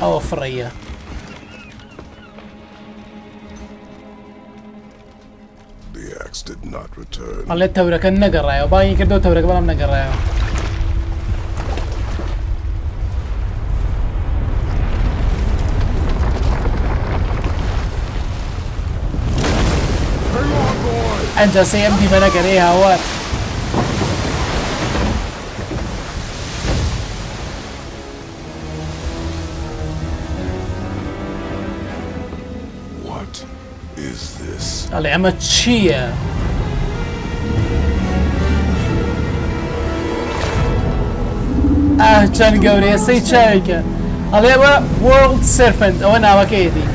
ئەوە فڕەیە ئەڵێ تەورەکە نەگەڕایەوە باگی کردەوە تەورەکە بەڵام نەگەڕایەوە ئەنجا سەیەم دیمەنەگەرەی هاوار ئەڵێ ئەمە چییە؟ چەند گەورەیە سەی چاوێکە ئەڵێ بە وۆرڵد سەرفەنت ئەوە ناوەکەیەتی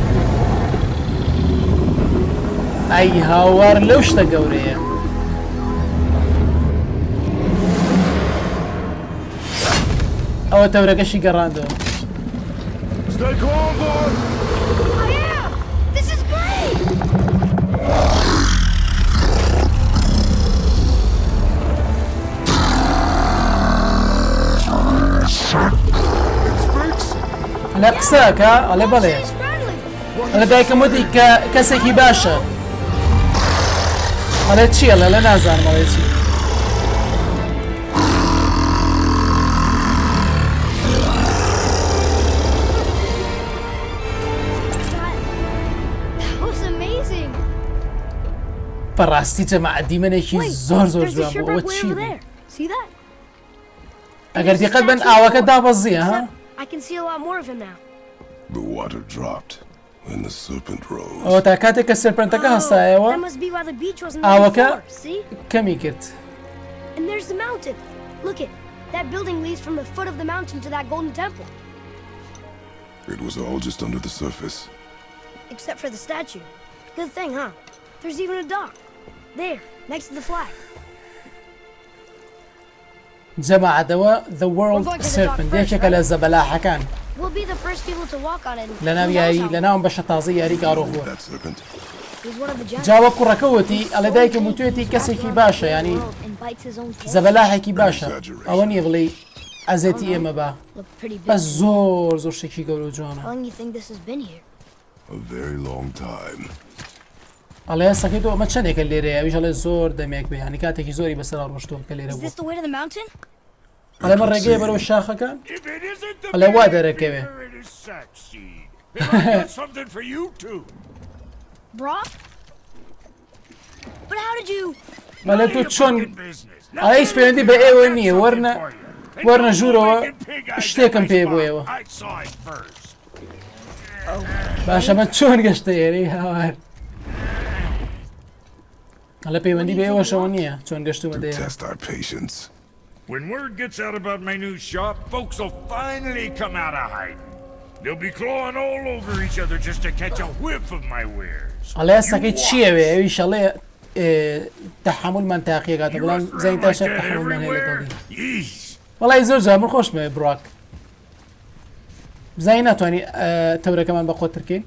ئەی هاوار لەو شتە گەورەیە ئەوە تەورەکەشی گەڕاندەوە لە قسەکە ئەڵێ بەڵێ ئەلە دایکم وتی کە کەسێکی باشە ئەڵێ چییە لە نازانم ئەڵێ چی بەڕاستی جەماعەت دیمەنێکی زۆر زۆر جوان بوو ئەوە چی بوو ئەگەر دیقەت بن ئاوەکە دابەزیە ها I can see a lot more of him now. The water dropped when the serpent rose. ئەوە تا کاتێک کە سەرپەنتەکە هەستایەوە ئاوەکە کەمی کرد. And there's the mountain. Look it. That building leads from the foot of the mountain to that golden temple. It was all just under the surface. Except for the statue. Good thing, huh? There's even a dock. There, next to the flag. جەماعەتەوە The World Serpent یەکێکە لە زەبەلاحەکان لەناو بەشە تازەی یاری کارۆبووە جاوە کوڕەکەوتی ئەلە دایکم وتوێتی کەسێکی باشە ینی زەبەلاحێکی باشە ئەوە نییە بڵێ ئەزێتی ئێمە بە بە زۆر زۆر شتێکی گەورە و جوانە ئەڵێ سەکەیت ئەمە چەندێکە لێرەیە ئەویش ئەڵێ زۆر دەمێک بێ ینی کاتێکی زۆری بەسەرا ڕۆشتووە کە لێرە بوو ئەڵێ مە ڕێگەیە بەرەو شاخەکان ئەڵێ وا دەرەکەوێ مەلێ تۆ چۆن ئەڵێ هیچ پەیوەندی بە ئێوە نییە وەرنە ژوورەوە شتێکم پێ بۆیەوە باشە مە چۆن گەشتە ئێرەی هاوار ئەلە پەیوەندی بە ئێوەشەوە نییە چۆن گەشتومە دەیە When word gets out about my new shop, folks will finally come out of hiding. They'll be clawing all over each other just to catch a whiff of my wares. على ساكت شيء إن شاء الله تحمل منطقي قاعد بلان زين تاشر تحمل من هلا والله يزور زامر خوش ما براك زينة يعني تورا كمان بقوة تركي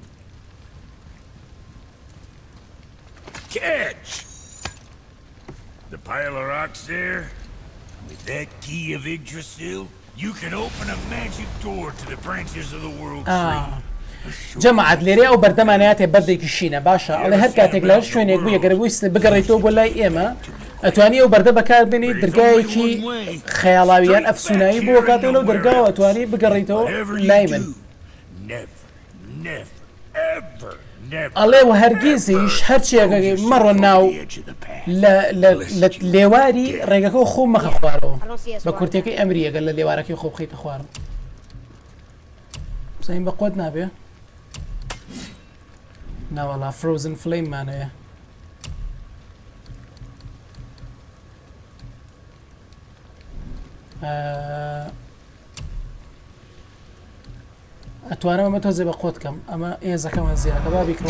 Catch! The pile of rocks there. With that key of Yggdrasil, you can open a magic door to the branches of the world tree. جماعة ليري أو بردمانيات بدي كشينا باشا الله هر كاتك لا شوين يقول يقربوا يست بقريتو ولا إما أتواني أو برد بكار بني درجاي كي خيالويان أفسوناي بو كاتلو درجاو أتواني بقريتو لايمن الله وهرجيزيش هرشي مرة ناو لا لواري رجعوا خوب ما خفارو بكرتيكي أمريكا قال لوارك خوب خيط خوارو زين بقودنا بيه لا والله فروزن فليم معناه أتوانى ما توزي بقود كم أما إيه زكاة ما زيادة بابي كرو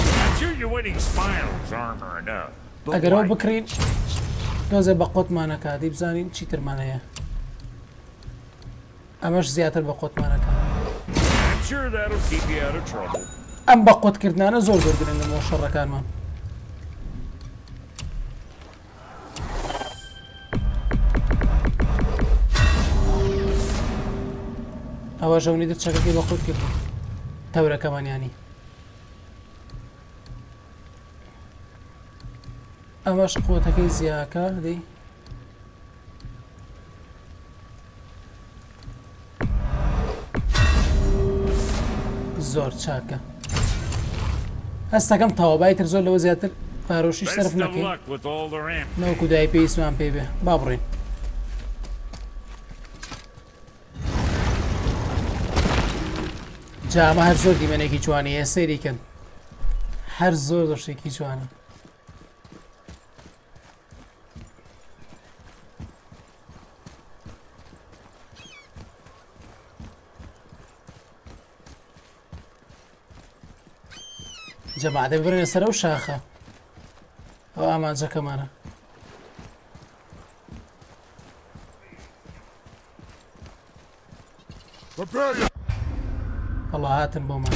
أقرأ بكرين توزي بقود معنا كادي بزانين شيتر معناه أماش زيادة بقود معنا كادي أم بقود كردنا أنا زور قرنا مو شر كان ما أواجهوني ده شكلي بقود كردنا تەورەکەمان ینی ئەمەش قوتەکەی زیاکە دەی زۆر چاکە هەستەکەم تەواوبایتر زۆر لەوە زیاتر پارۆشیش سەرف نەکەین نەوەکو دای پێویستمان پێ بێ با بڕین جامە هەر زۆر دیمەنێکی جوانی هەیە سەیریکەن هەر زۆر شتێکی جوانە جەماعە دەبڕێنە سەر ئەو شاخە ئەو ئامانجەکەمانە هەڵا هاتن بۆمان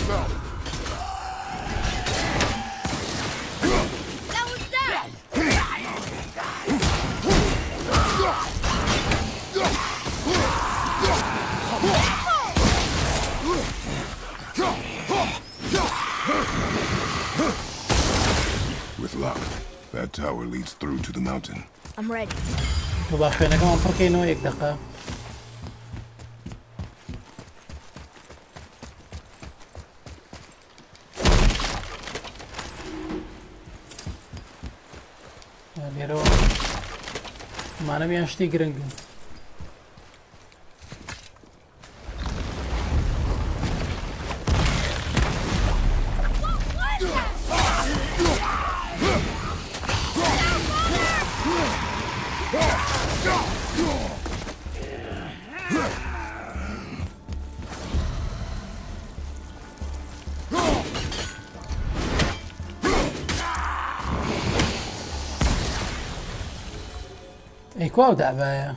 With luck, that tower leads through to the mountain. I'm ready. با خوێنەکەمان پڕکەینەوە یەک دەقە لێرەوە مانەمیان شتی گرنگن ئەی کواو دابایە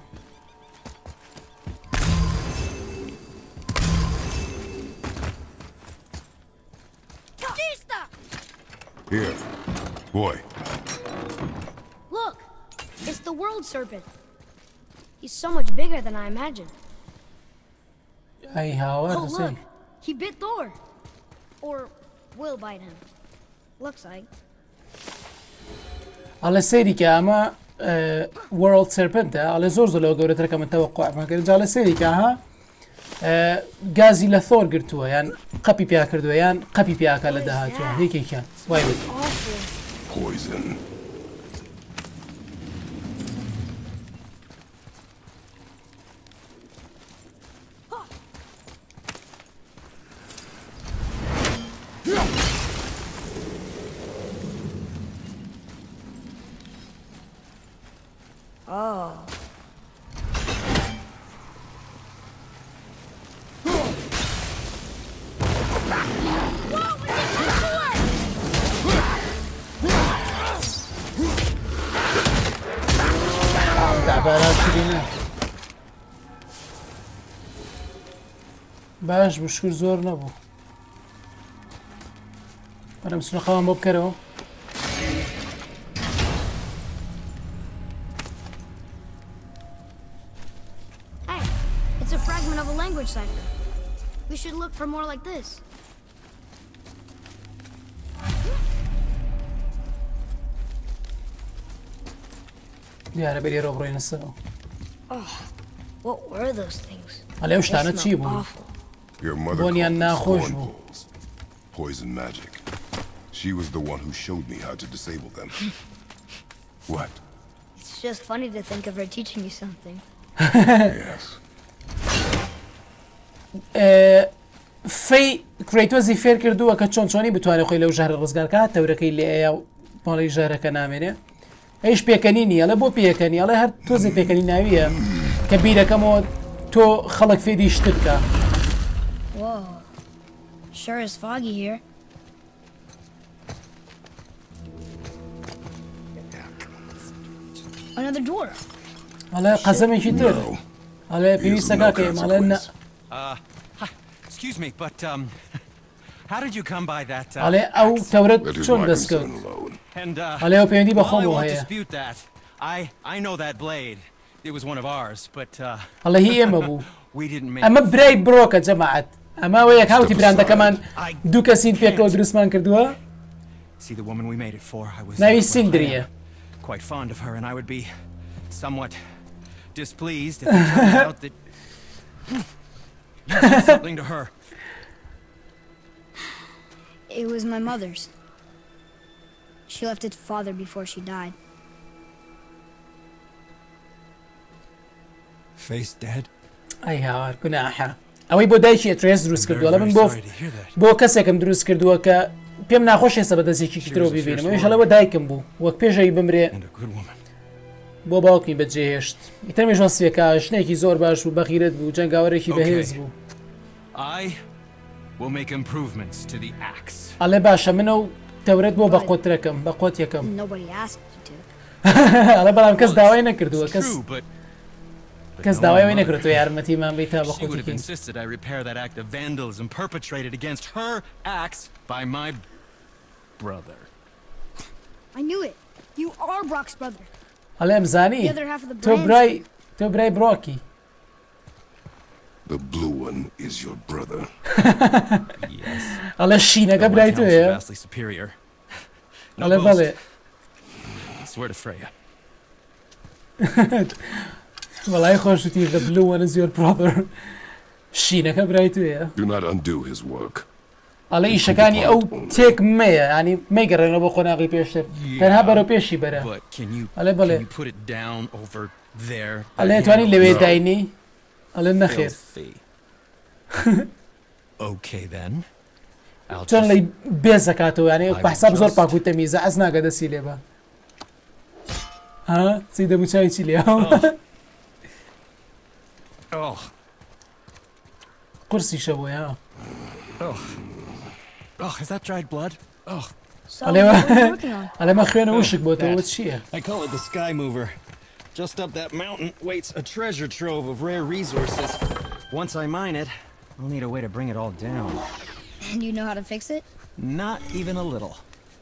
Here, boy. Look, it's the world serpent. He's so much bigger than I imagined. ئەی هاوار Oh, حسین look, he bit Thor. Or will bite him. Looks like. ئەڵێ سەیریکە ئەمە وەرڵد سەرپەنتە ئەڵێ زۆر لەوە گەورەترەکە من تەوەقوعمان کرد جا لە سەیریکە ها گازی لە ثۆر گرتووە یان قەپی پیا کردووە یان قەپی پیاکە لە داهاتوە یەکێکیان وای بێت Poison. Oh. باش بشکر زۆر نەبوو بەرەم سنووخەوان بۆ بکەرەوە Hey, it's a fragment of a language cipher. We should look for more like this. دیارە بەرێ ڕۆ بڕۆینە سەرەوە What were those things? ئەڵێ ئەو They شتانە چی smell بوون awful. Your mother Bonian called nakhoj these bu. hornbills poison magic. She was the one who showed me how to disable them. What? It's just funny to think of her teaching you something. Yes. فەی کرێتۆزی فێر کردووە کە چۆنی بتوانێت خۆی لەو ژەهرە ڕزگارکات تەورەکەی لێ ئەیە و پاڵی ژەهرەکە نامێنێ ئەیش پێکەنی نیە لە بۆ پێکەنی ئەڵێ هەر تۆزی پێکەنی ناویە کە بیرەکەمەوە تۆ خەڵک فێری شتت بکە Whoa. Sure is foggy here. Another dwarf. ئەڵێ قەزەمێکی تر No. ئەڵێ He is پێویستە no کاکەی ئەڵێ consequence. Hi, excuse me, but how did you come by that? ئەڵێ ئەو تەورەت Let his چۆن my دەستکەوت concern alone. And ئەڵێ ئەو پەیوەندی بە well, I خۆمەوە won't هەیە dispute that. I know that blade. It was one of ours, but ئەڵێ هی ئێمە بوو we didn't make ئەمە it. برای بڕۆکە جەماعەت ئەما وەیەک هاوتی براندەکەمان دوو کەسین پێکەوە دروستمان کردووە See the woman we made it for. I was ناوی سیندریە quite fond of her, and I would be somewhat displeased if it turned out that you did something to her. It was my mother's. She left its father before she died. Face dead? ئەی هاوار گوناحە ئەوەی بۆ دایکی ئەترێس دروست کردووە لە من بۆ کەسێکم دروست کردووە کە پێم ناخۆش هێستا بە دەستێکی ترەوە ببینم ئەویش هەڵەوە دایکم بوو وەک پێشەوی بمرێ بۆ باوکی بەجێهێشت ئیترمێژ وەسفێکە شتێکی زۆر باش بوو بەخیرت بوو جەنگاوەرێکی بەهێز بوو ئەڵێ باشە منە و تەورەت بۆ بە قۆترەکەم بە قۆت یەکەم ئەڵێ بەڵام کەس داوای نەکردووە کەس داوای نەکردووە یارمەتیمان بیت تا بە قۆتیکەین ئەڵێ ئەمزانی تۆ برای بڕۆکی The blue one is your brother. ئەڵێ شینەکە برای تۆیە ئەڵێ بەڵێ وەڵای خۆشتی the blue one is your brother شینەکە برای تۆیە Do not undo his work. ئەڵێ ئیشەکانی ئەو تێک مەیە ینی مەیگەڕێنەوە بۆ قۆناغی پێشتر تەنها بەرەو پێشی بەرە ئەڵێ بڵێ ئەڵێ توانی لەوێ داینی ئەڵێ نەخێر چۆن لەی بێز دەکاتەوە یانێ بەحساب زۆر پاک و تەمیزە ئەس ناگە دەسی لێ بە ها چی دەبوو چاوی چی لێ قورسی شەبووە ها ئەلێمە خوێنە وشک بۆتەوە چییە I call it the Sky Mover. Just up that mountain waits a treasure trove of rare resources. Once I mine it, I'll need a way to bring it all down. And you know how to fix it? Not even a little.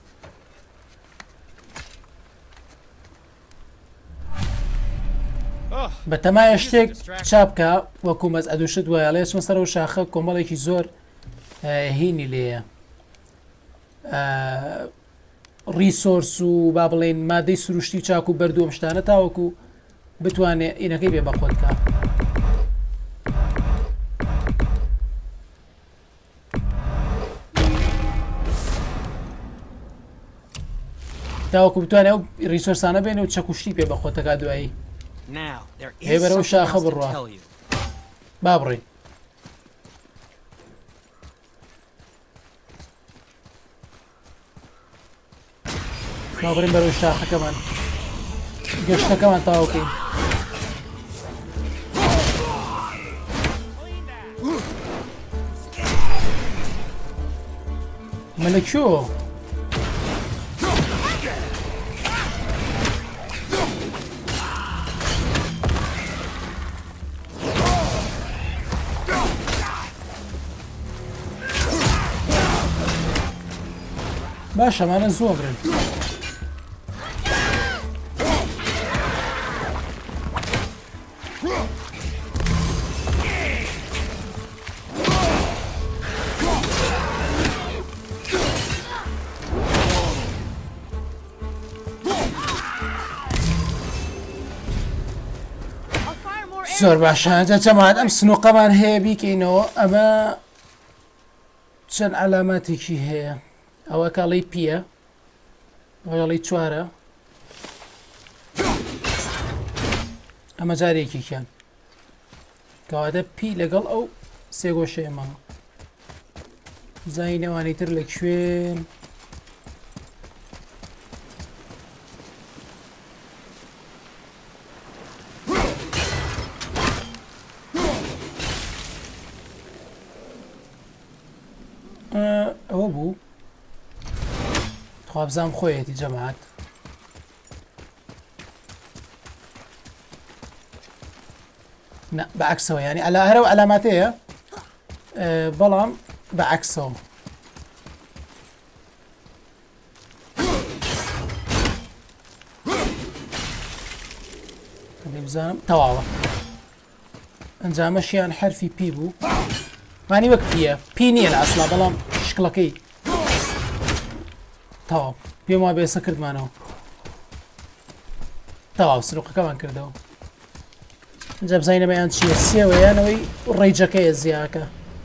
بە تەمایە شتێک چاپکە وەکو مەزعەدوشت وایە لێ چمە سەرەوە شاخە کۆمەڵێکی زۆر هینی لێیە ریسۆرس و با بڵێن مادەی سروشتی چاک و بەردووەم شتانە تاوەکو بتوانێت ئینەکەی بێ بەخۆتکە تاوەکو بتوانێت ئەو ریسۆرسانە بێنێ و چەکوشتی پێ بەخۆتەکە دوایی هێ بەرەو شاخە بڕوە با بڕێ با بڕین بەرەو شاخەکەمان گەشتەکەمان تاوەکەین مەلەکیۆ باشە مانە زووە برن زۆر باشە جەماعەت ئەم سنووقەمان هەیە بیکەینەوە ئەمە چەند علاماتێکی هەیە ئەوە کاڵی پیە ئەڵی چوارە ئەمە جارێکیکیان کەواتە پی لەگەڵ ئەو سێگۆشەیەمە زانینەوانی تر لە کوێن ئەوە بوو خوابزام خۆیەتی جەماعەت بەعکسەوە ینی ئەلا هەرە و ئەلاماتەیە بەڵام بەعکسەوە بزانم تەواوە ئەنجامەشیان حرفی پی بوو مانی وەک پی نییە لە ئەسڵا بەڵام شکڵەکەی تەواو پێم وا بێسە کردمانەوە تەواو سروقەکەمان کردەوە جا بزانینە بەیان چییە سێوە یانەوەی ڕێیجەکەیە زیاکە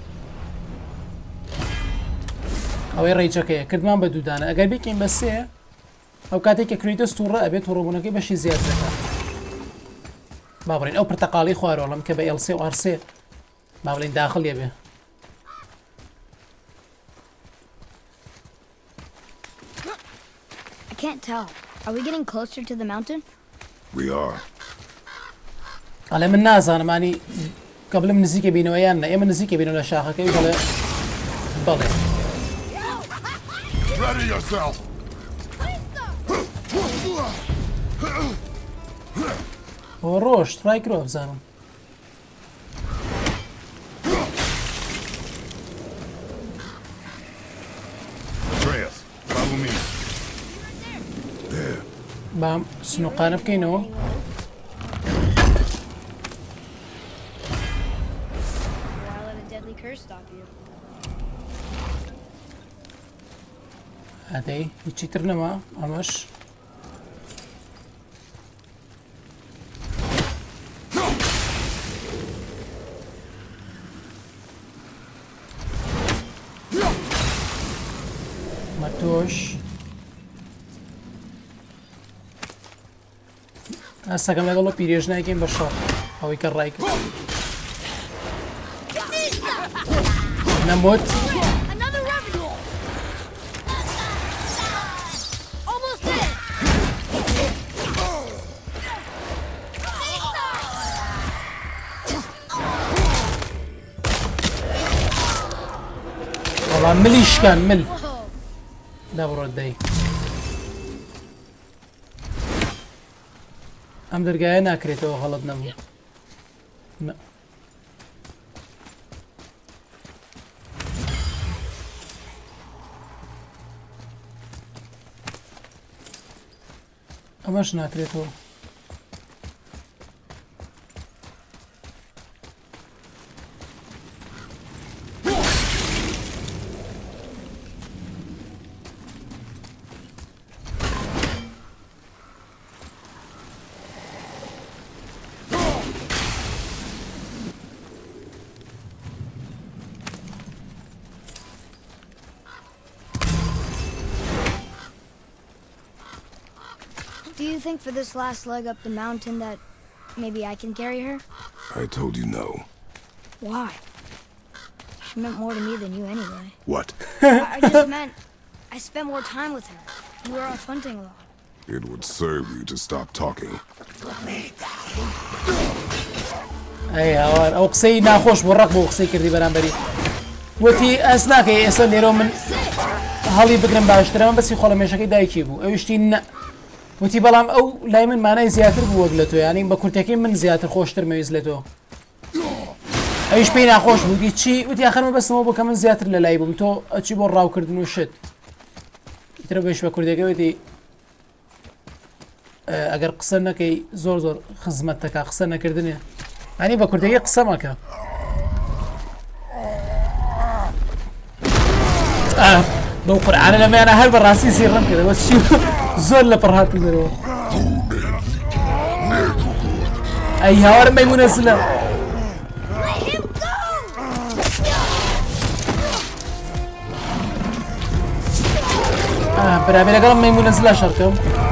ئەوەی ڕێیجەکەیە کردمان بە دوودانە ئەگەر بیکەین بە سێ ئەو کاتێک کە کریتۆس تووڕە ئەبێت تووڕەبوونەکەی بەشی زیاد دەکات با بڕین ئەو پرتەقاڵی خوارۆڵم کە بە ئێلسێ و ئارسێ با بڵین داخل لێ بێ I can't tell. Are we getting closer to the mountain? We are. ئەڵێ من نازانمانی کە بڵم نزیکە بینەوە یان نە ئێمە نزیکە بینەوە لە شاخەکەی بڵێ بەڵێ Ready yourself. ئەوە ڕۆشت ڕای کرۆ بزانم Atreus, follow me. There. بام سنوقانە بکەینەوە Why let a deadly curse stop you? هەدەی هیچی تر نەما ئەمەش مەتۆش ئەستەکەم لەگەڵ پیرێژ ناکەین بە شەڕ ئەوەی کە ڕای کرد نەموت Another revenue! Almost dead! بەڵام ملیشکان مل دەبڕۆ دەی ئەم دەرگایە ناکرێتەوە غەڵەت نەبوو ئەمەش ناکرێتەوە Do you think for this last leg up the mountain that maybe I can carry her? I told you no. Why? She meant more to me than you anyway. What? I just meant I spent more time with her. We were off hunting a lot. It would serve you to stop talking. ئەی هاوار ئەو قسەی ناخۆش بۆ ڕق بۆ قسەی کردی بەرامبەری وتی ئەس ناکەی ئێستا لێرە من هەڵی بگرم باشترە من بەسی خۆڵەمێشەکەی دایکی بوو ئەویشتی وتی بەڵام ئەو لای من مانای زیاتر بوو وەک لە تۆ ینی بە کورتەکەی من زیاتر خۆشتر مەویست لە تۆ ئەویش پێی ناخۆش بووگی چی وتی ئاخەرمە بەستمەوە بۆ کە من زیاتر لە لای بووم تۆ ئەچی بۆ ڕاوکردن و شت ئیترە بەش بە کوردەکەی وتی ئەگەر قسە نەکەی زۆر زۆر خزمەت دەکا قسە نەکردنێ ینی بە کوردەکەی قسە مەکە بەو قورعانە لەمەیانە هەر بەڕاستی سیڕەم کردەوە چی زۆر لە پڕ هاتوو دەرەوە ئەی هاوارم مەیمونە سلە برابێ لەگەڵم مەیمونە زلە شەڕکەم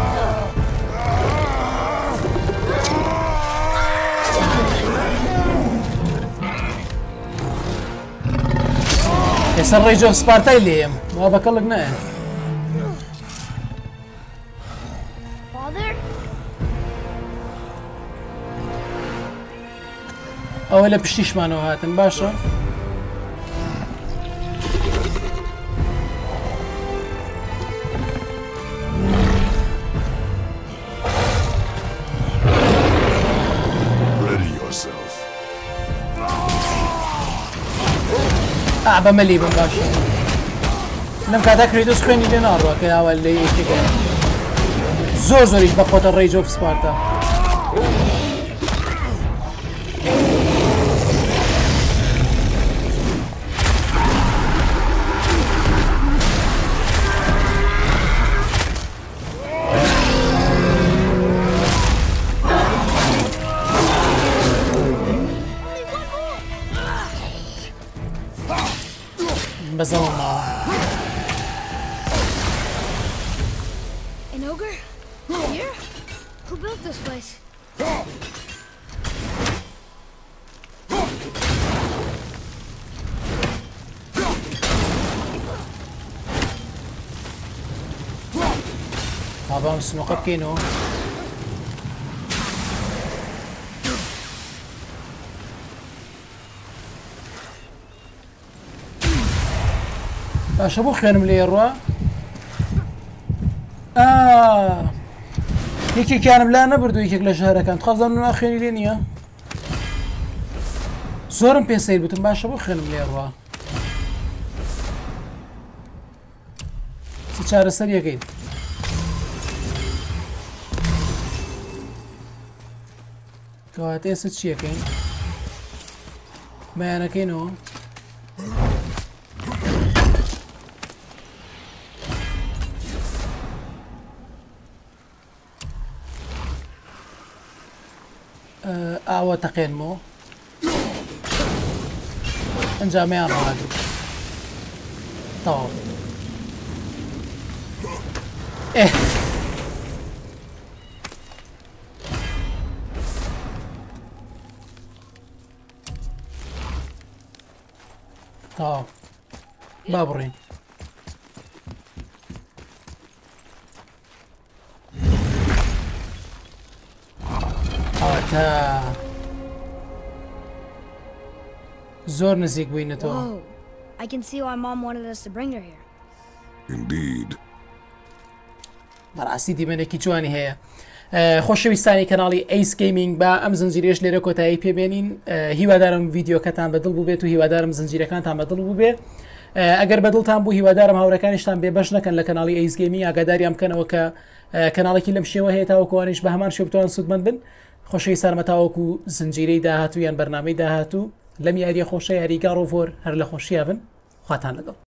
ئێستا ڕێجۆ سپارتای لێم وا بەکەڵک نایە Father? ئەوە لە پشتیشمانەوە هاتن باشە بەمەلی بم باشە لەم کاتا کریتۆس خوێنی لێ ناڕوە کە ئاوە لە یەکێکە زۆر زۆریش بە خۆتە ڕێیج ئۆف سپارتا بەزەڵم ماوە. An ogre? Here? Who built this place? بابام سنوقە بکەینەوە. باشە بۆ خوێنم لێ ڕوا یەکێکیانم لا نەبردو یەکێک لە شارەکان تخوازانم ناخوێنی لێ نییە زۆرم پێسەیر بتم باشە بۆ خوێنم لێ ڕوا چ چارەسەر یەکەین کەواتە ئێستا چیەکەین بەیانەکەینەوە ئاوە تەقێنمەوە ئەنجامیان ڕاگرت تەواو تەواو با بڕین زۆر نزیک بووینەتەوە. Whoa. I can see why Mom wanted us to bring her here. Indeed. بەڕاستی دیمەنێکی جوانی هەیە. خۆشەویستانی کەناڵی ئەیس گەیمینگ با ئەم زنجیرەش لێرە کۆتایی پێبێنین هیوادارم ڤیدیۆکەتان بەدڵ بوو بێت و هیوادارم زنجیرەکانتان بەدڵ بوو بێ. ئەگەر بەدڵتان بوو هیوادارم هاوڕەکانیشتان بێبەش نەکەن لە کەناڵی ئەیس گەیمینگ ئاگاداریان بکەنەوە کە کەناڵێکی لەم شێوە هەیە تاوەکوانیش بە هەمان شێو بتوان سودمەند بن. خۆشەویست سارمەتاوەکو زنجیرەی داهاتوو یان بەرنامەی داهاتوو لەم یاریە خۆشە یاریگا ڕۆڤۆر هەر لە خۆشییا بن خواتان لەگەڵ.